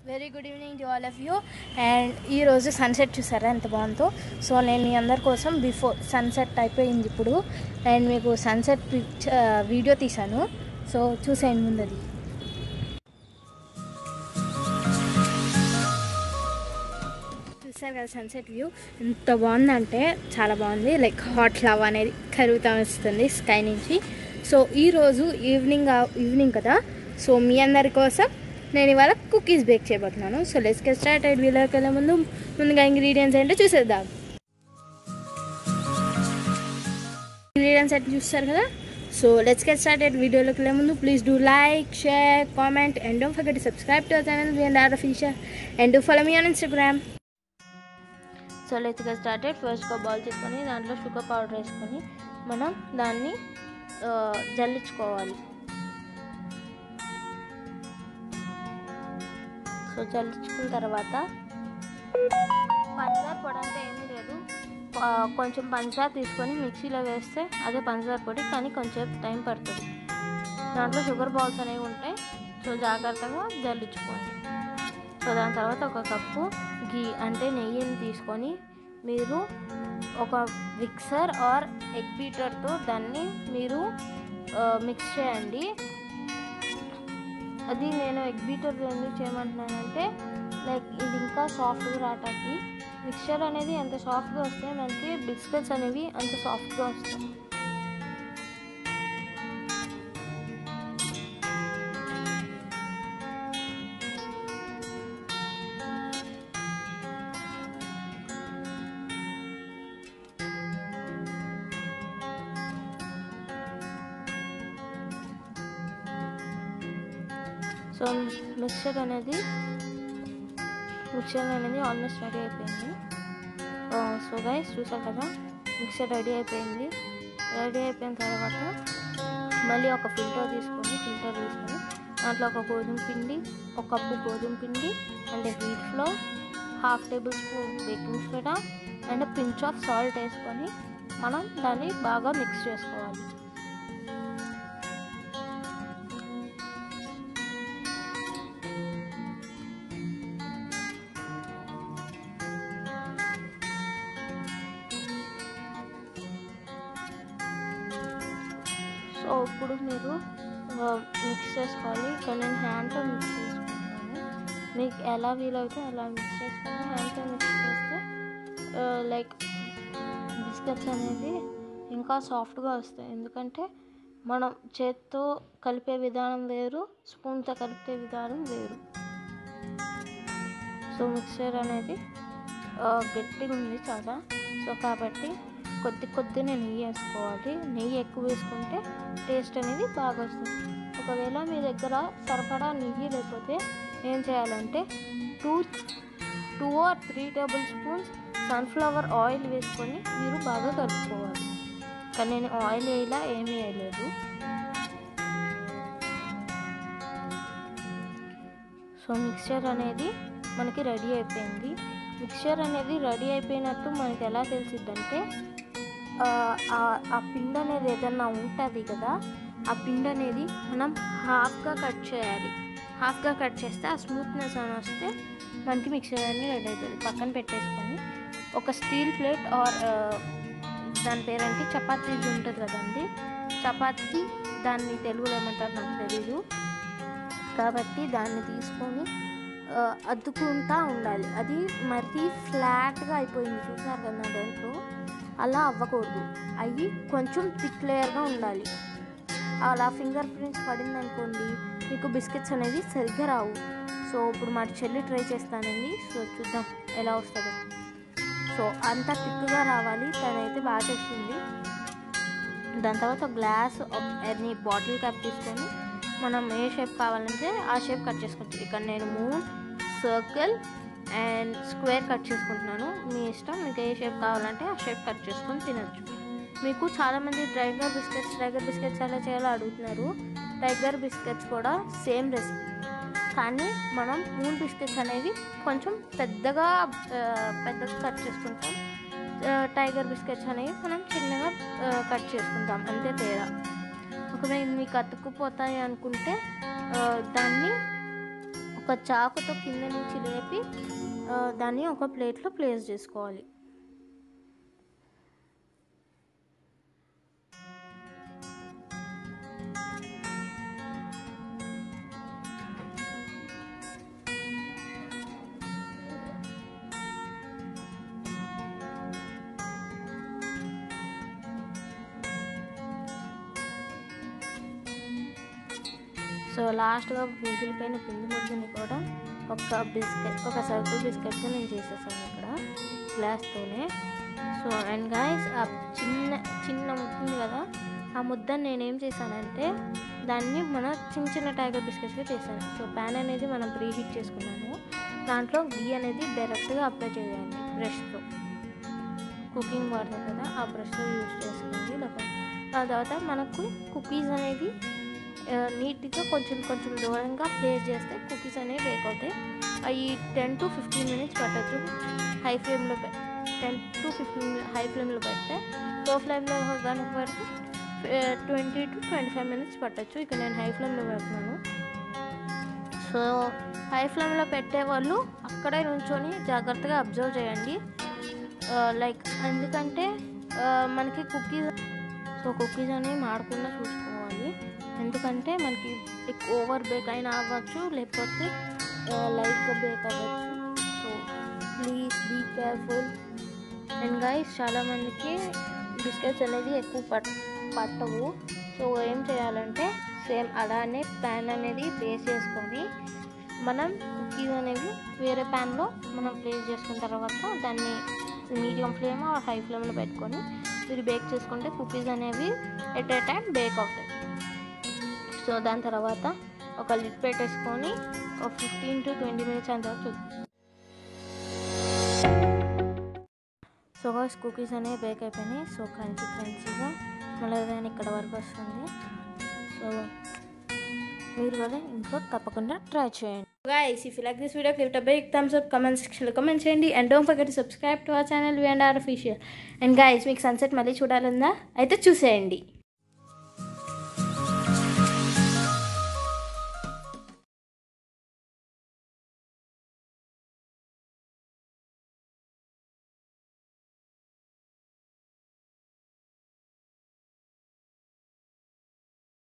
Very good evening to all of you. And ఈరోజు sunset చూసారా ఎంత బాగుందో. సో నేను మీ అందరి కోసం బిఫోర్ సన్సెట్ అయిపోయింది ఇప్పుడు, అండ్ మీకు సన్సెట్ వీడియో తీశాను. సో చూసేయండి ముందది. చూసారు కదా సన్సెట్ వ్యూ ఎంత బాగుందంటే చాలా బాగుంది. లైక్ హాట్ లవ్ అనేది కరుగుతూ వస్తుంది స్కై నుంచి. సో ఈరోజు ఈవినింగ్ కదా, సో మీ అందరి కోసం నేను ఇవాళ కుకీస్ బేక్ చేయబోతున్నాను. So let's get started. వీడియోకి వెళ్ళే ముందుగా ఇంగ్రీడియంట్స్ ఏంటో చూసేద్దాం. ఇంగ్రీడియంట్స్ అంటే చూస్తారు కదా. So let's get started. వీడియోలోకి వెళ్ళే ముందు please do like, share, comment and don't forget to subscribe to our channel VNR Official and do follow me on Instagram. So let's get started. First ఒక bowl తీసుకొని దాంట్లో sugar powder వేసుకొని మనం దాన్ని జల్లించుకోవాలి. So జల్లించుకున్న తర్వాత పంచదార పొడి అంటే ఏమీ లేదు, కొంచెం పంచదార తీసుకొని మిక్సీలో వేస్తే అదే పంచదార పొడి, కానీ కొంచెం టైం పడుతుంది. దాంట్లో షుగర్ బాల్స్ అనేవి ఉంటాయి. సో జాగ్రత్తగా జల్లించుకోండి. సో దాని తర్వాత ఒక కప్పు ఘీ అంటే నెయ్యిని తీసుకొని మీరు ఒక మిక్సర్ ఆర్ ఎగ్ బీటర్తో దాన్ని మీరు మిక్స్ చేయండి. అది నేను ఎగ్ బీటర్ ఎందుకు చేయమంటున్నానంటే లైక్ ఇది ఇంకా సాఫ్ట్గా రావటానికి. మిక్స్చర్ అనేది ఎంత సాఫ్ట్గా వస్తే మనకి బిస్కెట్స్ అనేవి అంత సాఫ్ట్గా వస్తాయి. సో మిక్చర్ అనేది ఆల్మోస్ట్ రెడీ అయిపోయింది. సో గైస్ చూసారు కదా, మిక్చర్ రెడీ అయిపోయింది. రెడీ అయిపోయిన తర్వాత మళ్ళీ ఒక ఫిల్టర్ తీసుకొని దాంట్లో ఒక గోధుమ పిండి, ఒక కప్పు గోధుమ పిండి and wheat flour, 1/2 tablespoon baking soda and pinch of salt వేసుకొని మనం దాన్ని బాగా మిక్స్ చేసుకోవాలి. సో ఇప్పుడు మీరు మిక్స్ చేసుకోవాలి. ఇక్కడ నేను హ్యాండ్తో మిక్స్ చేసుకుంటాను. మీకు ఎలా వీలైతే అలా మిక్స్ చేసుకొని హ్యాండ్తో మిక్స్ చేస్తే లైక్ బిస్కెట్స్ అనేది ఇంకా సాఫ్ట్గా వస్తాయి. ఎందుకంటే మనం చేత్తో కలిపే విధానం వేరు, స్పూన్తో కలిపే విధానం వేరు. సో మిక్సర్ అనేది గట్టిగా ఉంది చాలా. సో కాబట్టి కొద్ది నెయ్యి వేసుకోవాలి. నెయ్యి ఎక్కువ వేసుకుంటే టేస్ట్ అనేది బాగా వస్తుంది. ఒకవేళ మీ దగ్గర సరిపడా నెయ్యి లేకపోతే ఏం చేయాలంటే 2 or 3 tablespoons sunflower oil వేసుకొని మీరు బాగా కలుపుకోవాలి. కానీ నేను ఆయిల్ ఏమీ వేయలేదు. సో మిక్చర్ అనేది మనకి రెడీ అయిపోయింది. మిక్చర్ అనేది రెడీ అయిపోయినట్టు మనకి ఎలా తెలిసిద్దంటే ఆ పిండి అనేది ఏదన్నా ఉంటుంది కదా, ఆ పిండి అనేది మనం హాఫ్గా కట్ చేయాలి. హాఫ్గా కట్ చేస్తే ఆ స్మూత్నెస్ అని వస్తే మనకి మిక్సర్ అనేది రెడీ అవుతుంది. పక్కన పెట్టేసుకొని ఒక స్టీల్ ప్లేట్ ఆర్ దాని పేరంటే చపాతీ ఉంటుంది కదండి, చపాతీ దాన్ని తెలుగులో ఏమంటారు నాకు తెలీదు, కాబట్టి దాన్ని తీసుకొని అద్దుకుంటూ ఉండాలి. అది మరీ ఫ్లాట్గా అయిపోయింది చూసారు కదా దాంట్లో, అలా అవ్వకూడదు. అవి కొంచెం థిక్ లేయర్గా ఉండాలి. అలా ఫింగర్ ప్రింట్స్ పడింది అనుకోండి మీకు బిస్కెట్స్ అనేవి సరిగ్గా రావు. సో ఇప్పుడు మా చెల్లి ట్రై చేస్తానండి. సో చూద్దాం ఎలా వస్తుందో. సో అంత థిక్గా రావాలి, తనైతే బాగా చేస్తుంది. దాని తర్వాత గ్లాస్ ఎన్ని బాటిల్ క్యాప్ తీసుకొని మనం ఏ షేప్ కావాలంటే ఆ షేప్ కట్ చేసుకుంటాం. ఇక్కడ నేను moon, circle and square cut చేసుకుంటున్నాను. మీ ఇష్టం, మీకు ఏ షేప్ కావాలంటే ఆ షేప్ కట్ చేసుకొని తినచ్చు. మీకు చాలామంది టైగర్ బిస్కెట్స్ ఎలా చేయాలో అడుగుతున్నారు. టైగర్ బిస్కెట్స్ కూడా సేమ్ రెసిపీ, కానీ మనం మూన్ బిస్కెట్స్ అనేవి కొంచెం పెద్దగా కట్ చేసుకుంటాం. టైగర్ బిస్కెట్స్ అనేవి మనం చిన్నగా కట్ చేసుకుంటాం, అంతే తేడా. ఒకవేళ మీకు అతుక్కుపోతాయి అనుకుంటే దాన్ని ఒక చాకుతో కింద నుంచి లేపి దాన్ని ఒక ప్లేట్లో ప్లేస్ చేసుకోవాలి. సో లాస్ట్గా మిగిలిపోయిన పిండి ముద్దని కూడా ఒక సర్కిల్ బిస్కెట్తో నేను చేసేసాను ఇక్కడ గ్లాస్తోనే. సో అండ్ గైస్ ఆ చిన్న ముద్ద కదా, ఆ ముద్దని నేనేం చేశానంటే దాన్ని మన చిన్న టైగర్ బిస్కెట్స్గా చేశాను. సో ప్యాన్ అనేది మనం ప్రీహీట్ చేసుకున్నాము, దాంట్లో గీ అనేది డైరెక్ట్గా అప్లై చేయాలి బ్రష్తో. కుకింగ్ వాడతాం కదా, ఆ బ్రష్తో యూజ్ చేసుకోండి. ఆ తర్వాత మనకు కుకీస్ అనేవి నీట్గా కొంచెం దూరంగా ప్లేస్ చేస్తే కుకీస్ అనేవి బేక్ అవుతాయి. అవి 10 to 15 minutes పట్టచ్చు హై ఫ్లేమ్లో. 10 to 15 హై ఫ్లేమ్లో పెడితే, లో ఫ్లేమ్లో కనుక పెడితే 20 to 25 minutes పట్టచ్చు. ఇక నేను హై ఫ్లేమ్లో పెడుతున్నాను. సో హై ఫ్లేమ్లో పెట్టేవాళ్ళు అక్కడే నుంచొని జాగ్రత్తగా అబ్జర్వ్ చేయండి. ఎందుకంటే మనకి కుకీస్ అనేవి మాడకుండా చూసుకోవాలి. ఎందుకంటే మనకి ఓవర్ బేక్ అయినా అవ్వచ్చు, లేకపోతే లైట్గా బేక్ అవ్వచ్చు. So please be careful. And guys చాలామందికి బిస్కెట్స్ అనేది ఎక్కువ పట్టవు. సో ఏం చేయాలంటే సేమ్ అలానే ప్యాన్ అనేది బేస్ చేసుకొని మనం కుకీస్ అనేవి వేరే ప్యాన్లో మనం ప్లేస్ చేసుకున్న తర్వాత దాన్ని మీడియం ఫ్లేమ్ హై ఫ్లేమ్లో పెట్టుకొని మీరు బేక్ చేసుకుంటే కుకీస్ అనేవి ఎట్ ఏ టైం బేక్ అవుతాయి. సో దాని తర్వాత ఒక లిడ్ పెట్టేసుకొని ఒక 15 to 20 minutes అంత సో గైస్ కుకీస్ అనేవి బేక్ అయిపోయినాయి. సో క్రంచీగా మళ్ళీ ఏదైనా ఇక్కడ వరకు వస్తుంది. సో మీరు కూడా ఇంట్లో తప్పకుండా ట్రై చేయండి. Guys, if you like this video, give it a big thumbs up, comment section లో comment చేయండి. And don't forget to subscribe to our channel, V&R Official. And guys, మీకు సన్సెట్ మళ్ళీ చూడాలందా? అయితే చూసేయండి.